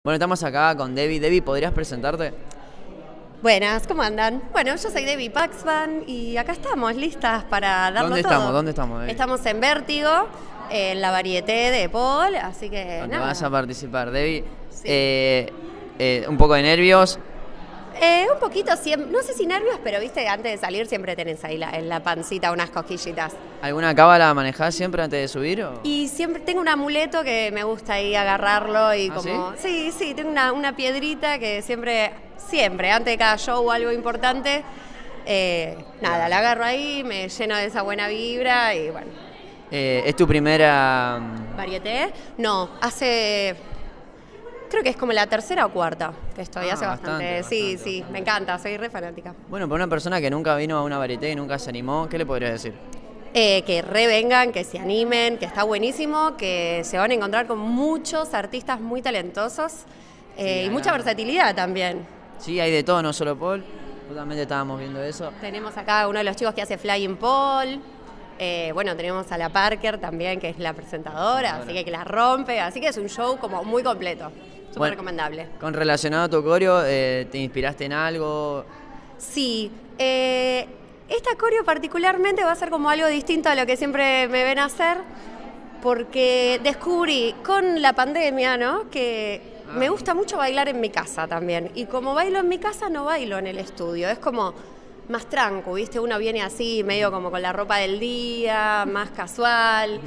Bueno, estamos acá con Debbie. Debbie, ¿podrías presentarte? Buenas, ¿cómo andan? Bueno, yo soy Debbie Paxman y acá estamos listas para darlo todo. ¿Dónde estamos, Debbie? Estamos en Vértigo, en la Varieté de Paul, así que ¿Dónde nada. vas a participar, Debbie? Sí. Un poco de nervios. Un poquito, no sé si nervios, pero viste, antes de salir siempre tenés ahí en la pancita unas cosquillitas. ¿Alguna cábala manejás siempre antes de subir? ¿O? Y siempre tengo un amuleto que me gusta ahí agarrarlo y como... ¿sí? Sí, tengo una piedrita que siempre, antes de cada show o algo importante, nada, la agarro ahí, me lleno de esa buena vibra y bueno. ¿Es tu primera...? ¿Varieté? No, creo que es como la tercera o cuarta que estoy, hace bastante. Sí, me encanta, soy re fanática. Bueno, para una persona que nunca vino a una varieté y nunca se animó, ¿qué le podrías decir? Que revengan, que se animen, que está buenísimo, que se van a encontrar con muchos artistas muy talentosos y mucha versatilidad también. Sí, hay de todo, no solo Paul. Justamente estábamos viendo eso. Tenemos acá uno de los chicos que hace Flying Paul. Bueno, tenemos a la Parker también, que es la presentadora, así que la rompe. Así que es un show como muy completo. Súper recomendable. Con relacionado a tu coreo, ¿te inspiraste en algo? Sí. Esta coreo particularmente va a ser como algo distinto a lo que siempre me ven a hacer, porque descubrí con la pandemia, ¿no?, que me gusta mucho bailar en mi casa también. Y como bailo en mi casa, no bailo en el estudio. Es como más tranco, ¿viste? Uno viene así, medio como con la ropa del día, más casual.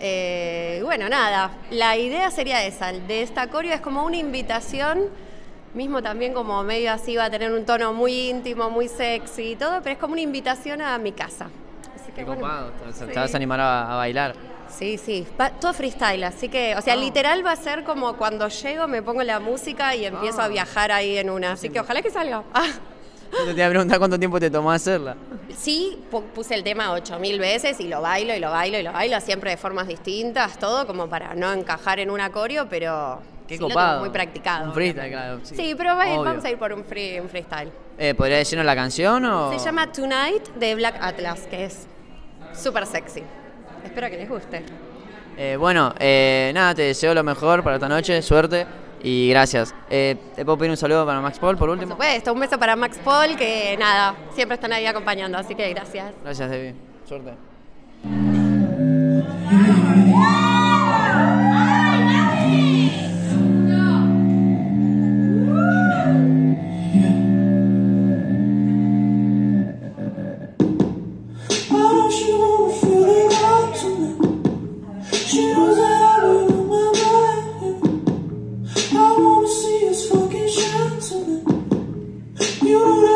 Bueno, nada, la idea sería esa, de esta coreo es como una invitación, mismo también como medio así va a tener un tono muy íntimo, muy sexy y todo, pero es como una invitación a mi casa. Así que, qué copado, sí. ¿Te vas a animar a bailar? Sí, todo freestyle, así que, o sea, literal va a ser como cuando llego, me pongo la música y empiezo a viajar ahí en una, así que ojalá que salga. Te voy a preguntar cuánto tiempo te tomó hacerla. Sí, puse el tema 8000 veces y lo bailo, siempre de formas distintas, todo como para no encajar en un coreo, pero qué sí, copado. lo tengo muy practicado. Un freestyle, claro. Sí, pero vamos a ir por un freestyle. ¿Podría decirnos la canción o...? Se llama Tonight de Black Atlas, que es súper sexy. Espero que les guste. Nada, te deseo lo mejor para esta noche, suerte. Y gracias. ¿Te puedo pedir un saludo para Max Paul por último? Por supuesto, un beso para Max Paul, que nada, siempre están ahí acompañando, así que gracias. Gracias, Debbie. Suerte. You